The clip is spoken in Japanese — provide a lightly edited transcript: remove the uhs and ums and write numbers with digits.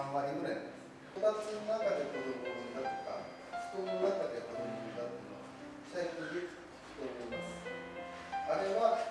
3割ぐらいなんです。こたつの中で子供を産んだとか、布団の中で子供を産んだっていうのは最近できると思います。あれは